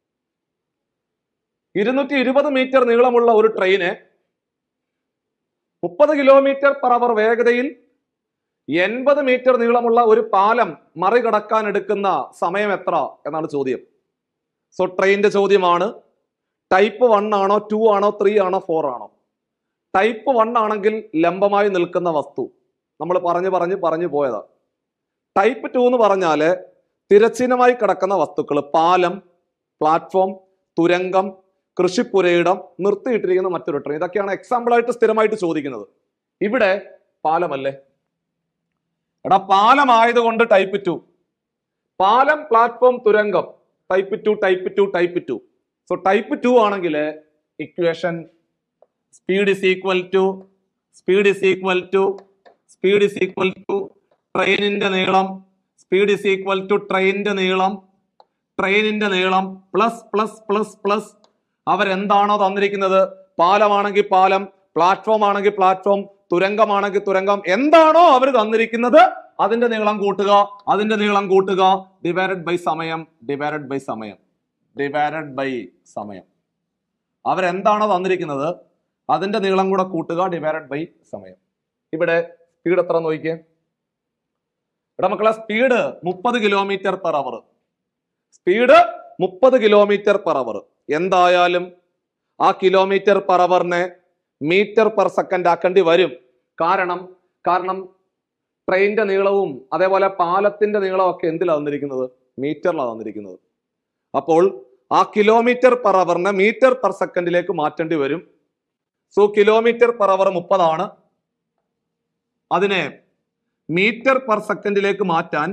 220 മീറ്റർ നീളമുള്ള ഒരു ട്രെയിന് 30 കിലോമീറ്റർ പെർ അവർ വേഗതയിൽ 80 മീറ്റർ നീളമുള്ള ഒരു പാലം മറികടക്കാൻ എടുക്കുന്ന സമയം എത്ര എന്നാണ് ചോദ്യം. സോ ട്രെയിനിന്റെ ചോദ്യമാണ്. ടൈപ്പ് 1 ആണോ, 2 ആണോ, 3 ആണോ, 4 ആണോ? ടൈപ്പ് 1 ആണെങ്കിൽ ലംബമായി നിൽക്കുന്ന വസ്തു. നമ്മൾ പറഞ്ഞു പോയതാ. ടൈപ്പ് 2 എന്ന് പറഞ്ഞാല് തിരശ്ചീനമായി കിടക്കുന്ന വസ്തുക്കൾ. പാലം, പ്ലാറ്റ്ഫോം, തുരങ്കം, കൃഷിപ്പുരയിടം, നിർത്തിയിട്ടിരിക്കുന്ന മറ്റൊരു ട്രെയിൻ. ഇതൊക്കെയാണ് എക്സാമ്പിൾ ആയിട്ട് സ്ഥിരമായിട്ട് ചോദിക്കുന്നത്. ഇവിടെ പാലമല്ലേ? എടാ പാലമായതുകൊണ്ട് ടൈപ്പ് 2. പാലം, പ്ലാറ്റ്ഫോം, തുരങ്കം ടൈപ്പ് 2. സോ ടൈപ്പ് 2 ആണെങ്കിൽ equation speed is equal to ട്രെയിനിന്റെ നീളം, സ്പീഡ് ഇസ് ഈക്വൽ ടു ട്രെയിനിന്റെ നീളം പ്ലസ് അവരെന്താണോ തന്നിരിക്കുന്നത്, പാലമാണെങ്കിൽ പാലം, പ്ലാറ്റ്ഫോം ആണെങ്കിൽ പ്ലാറ്റ്ഫോം, തുരങ്കമാണെങ്കിൽ തുരങ്കം, എന്താണോ അവർ തന്നിരിക്കുന്നത് അതിന്റെ നീളം കൂട്ടുക, ഡിവൈഡഡ് ബൈ സമയം. അവരെന്താണോ തന്നിരിക്കുന്നത് അതിന്റെ നീളം കൂടെ കൂട്ടുക, ഡിവൈഡഡ് ബൈ സമയം. ഇവിടെ സ്പീഡ് എത്ര നോക്കിയേ. ഇവിടെ മക്കളെ സ്പീഡ് 30 km/h. Speed 30 km/h. എന്തായാലും ആ km/hനെ m/s ആക്കേണ്ടി വരും. കാരണം ട്രെയിനിന്റെ നീളവും അതേപോലെ പാലത്തിന്റെ നീളവും ഒക്കെ എന്തിലാണ് തന്നിരിക്കുന്നത്? മീറ്ററിലാണ് തന്നിരിക്കുന്നത്. അപ്പോൾ ആ km/hനെ m/s മാറ്റേണ്ടി വരും. സോ km/h 30 ആണ്. അതിനെ m/s മാറ്റാൻ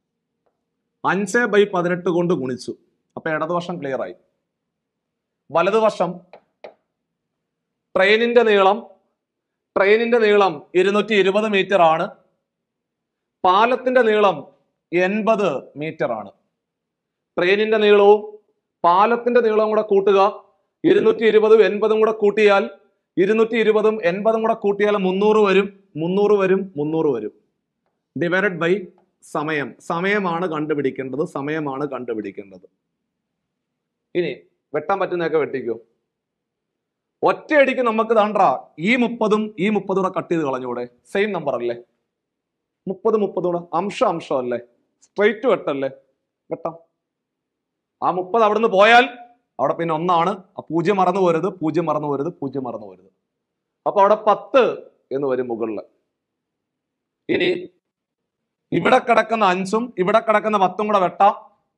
5/18 കൊണ്ട് ഗുണിച്ചു. അപ്പൊ ഇടതുവശം ക്ലിയർ ആയി. വലതുവശം ട്രെയിനിന്റെ നീളം 220 മീറ്റർ ആണ്. പാലത്തിന്റെ നീളം 80 മീറ്റർ ആണ്. ട്രെയിനിന്റെ നീളവും പാലത്തിന്റെ നീളവും കൂടെ കൂട്ടുക. 220 80 കൂടെ കൂട്ടിയാൽ 220 80 കൂടെ കൂട്ടിയാൽ 300 വരും. ഡിവൈഡഡ് ബൈ സമയമാണ് കണ്ടുപിടിക്കേണ്ടത്. ഇനി വെട്ടാൻ പറ്റുന്നതൊക്കെ വെട്ടിക്കോ. ഒറ്റയടിക്ക് നമുക്ക് താണ്ടാ ഈ 30 കൂടെ കട്ട് ചെയ്ത് കളഞ്ഞൂടെ? സെയിം നമ്പർ അല്ലേ? 30 കൂടെ അംശം അല്ലേ? സ്ട്രെയിറ്റ് വെട്ടല്ലേ? വെട്ടാം. ആ 30 അവിടെ നിന്ന് പോയാൽ അവിടെ പിന്നെ 1 ആണ്. ആ 0 മറന്നു പോരുത്. അപ്പൊ അവിടെ 10 എന്ന് വരും മുകളിൽ. ഇനി ഇവിടെ കിടക്കുന്ന 5ഉം ഇവിടെ കിടക്കുന്ന 10ഉം കൂടെ വെട്ടാം.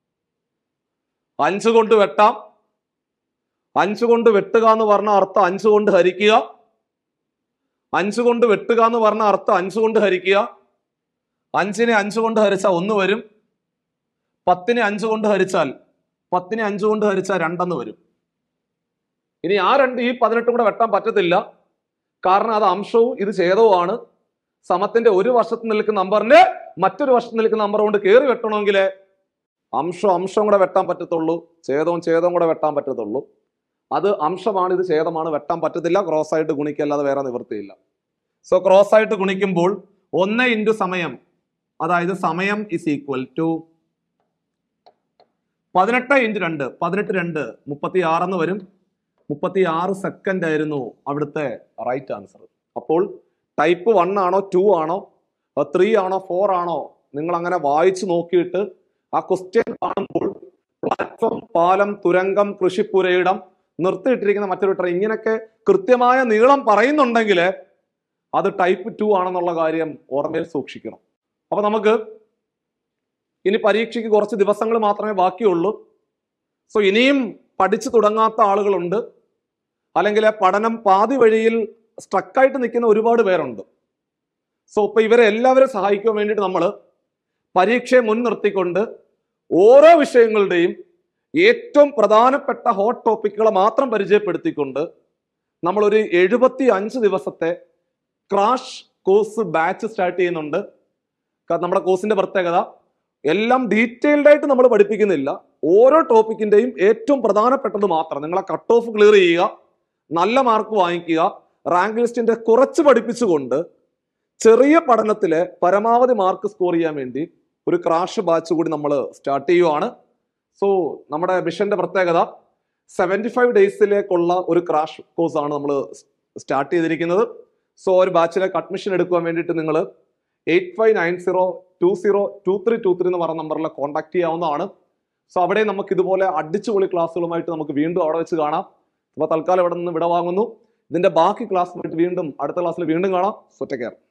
5 കൊണ്ട് വെട്ടാം. 5 കൊണ്ട് വെട്ടുക എന്ന് പറഞ്ഞ അർത്ഥം 5 കൊണ്ട് ഹരിക്കുക. 5 കൊണ്ട് വെട്ടുക എന്ന് പറഞ്ഞ അർത്ഥം 5 കൊണ്ട് ഹരിക്കുക. 5നെ 5 കൊണ്ട് ഹരിച്ചാൽ 1 വരും. 10നെ 5 കൊണ്ട് ഹരിച്ചാൽ 2 വരും. ഇനി ആ 2 ഈ 18 കൂടെ വെട്ടാൻ പറ്റത്തില്ല. കാരണം അത് അംശവും ഇത് ഛേദവുമാണ്. സമത്തിന്റെ ഒരു വശത്ത് നിൽക്കുന്ന നമ്പറിന് മറ്റൊരു വശത്ത് നിൽക്കുന്ന നമ്പർ കൊണ്ട് കയറി വെട്ടണമെങ്കിൽ അംശം കൂടെ വെട്ടാൻ പറ്റത്തുള്ളൂ, ഛേദവും കൂടെ വെട്ടാൻ പറ്റത്തുള്ളൂ. അത് അംശമാണ്, ഇത് ഛേദമാണ്, വെട്ടാൻ പറ്റത്തില്ല. ക്രോസ് ആയിട്ട് ഗുണിക്കല്ലാതെ വേറെ നിവൃത്തിയില്ല. സോ ക്രോസ് ആയിട്ട് ഗുണിക്കുമ്പോൾ 1 ഇൻറ്റു സമയം, അതായത് സമയം ഇസ് ഈക്വൽ ടു 18 ഇൻറ്റു 2, 18 36 എന്ന് വരും. 36 സെക്കൻഡ് ആയിരുന്നു അവിടുത്തെ റൈറ്റ് ആൻസർ. അപ്പോൾ ടൈപ്പ് 1 ആണോ 2 ആണോ 3 ആണോ 4 ആണോ നിങ്ങൾ അങ്ങനെ വായിച്ചു നോക്കിയിട്ട് ആ ക്വസ്റ്റ്യൻ കാണുമ്പോൾ പ്ലാറ്റ്ഫോം, പാലം, തുരങ്കം, കൃഷിപ്പുരയിടം, നിർത്തിയിട്ടിരിക്കുന്ന മറ്റൊരു ട്രെയിൻ, ഇങ്ങനെയൊക്കെ കൃത്യമായ നീളം പറയുന്നുണ്ടെങ്കിൽ അത് ടൈപ്പ് 2 ആണെന്നുള്ള കാര്യം ഓർമ്മയിൽ സൂക്ഷിക്കണം. അപ്പൊ നമുക്ക് ഇനി പരീക്ഷയ്ക്ക് കുറച്ച് ദിവസങ്ങൾ മാത്രമേ ബാക്കിയുള്ളൂ. സോ ഇനിയും പഠിച്ചു തുടങ്ങാത്ത ആളുകളുണ്ട്, അല്ലെങ്കിൽ പഠനം പാതി വഴിയിൽ സ്ട്രക്കായിട്ട് നിൽക്കുന്ന ഒരുപാട് പേരുണ്ട്. സോ ഇപ്പൊ ഇവരെ എല്ലാവരും സഹായിക്കാൻ വേണ്ടിയിട്ട് നമ്മൾ പരീക്ഷയെ മുൻനിർത്തിക്കൊണ്ട് ഓരോ വിഷയങ്ങളുടെയും ഏറ്റവും പ്രധാനപ്പെട്ട ഹോട്ട് ടോപ്പിക്കുകളെ മാത്രം പരിചയപ്പെടുത്തിക്കൊണ്ട് നമ്മളൊരു 75 ദിവസത്തെ ക്രാഷ് കോഴ്സ് ബാച്ച് സ്റ്റാർട്ട് ചെയ്യുന്നുണ്ട്. നമ്മുടെ കോഴ്സിന്റെ പ്രത്യേകത എല്ലാം ഡീറ്റെയിൽഡ് ആയിട്ട് നമ്മൾ പഠിപ്പിക്കുന്നില്ല. ഓരോ ടോപ്പിക്കിന്റെയും ഏറ്റവും പ്രധാനപ്പെട്ടത് മാത്രം. നിങ്ങളെ കട്ട് ഓഫ് ക്ലിയർ ചെയ്യുക, നല്ല മാർക്ക് വാങ്ങിക്കുക, റാങ്ക് ലിസ്റ്റിന്റെ കുറച്ച് പഠിപ്പിച്ചുകൊണ്ട് ചെറിയ പഠനത്തിലെ പരമാവധി മാർക്ക് സ്കോർ ചെയ്യാൻ വേണ്ടി ഒരു ക്രാഷ് ബാച്ച് കൂടി നമ്മൾ സ്റ്റാർട്ട് ചെയ്യുവാണ്. സോ നമ്മുടെ മിഷന്റെ പ്രത്യേകത 75 ഡേയ്സിലേക്കുള്ള ഒരു ക്രാഷ് കോഴ്സ് ആണ് നമ്മൾ സ്റ്റാർട്ട് ചെയ്തിരിക്കുന്നത്. സോ ഒരു ബാച്ചിലേക്ക് അഡ്മിഷൻ എടുക്കുവാൻ വേണ്ടിയിട്ട് നിങ്ങൾ 8590202323 എന്ന് പറഞ്ഞ നമ്പറിൽ കോൺടാക്ട് ചെയ്യാവുന്നതാണ്. സോ അവിടെ നമുക്ക് ഇതുപോലെ അടിച്ചുപൊളി ക്ലാസ്സുകളുമായിട്ട് നമുക്ക് വീണ്ടും അവിടെ വെച്ച് കാണാം. അപ്പോൾ തൽക്കാലം ഇവിടെ നിന്ന് വിട വാങ്ങുന്നു. ഇതിന്റെ ബാക്കി ക്ലാസ്സുമായിട്ട് വീണ്ടും അടുത്ത ക്ലാസ്സിൽ വീണ്ടും കാണാം. So take care.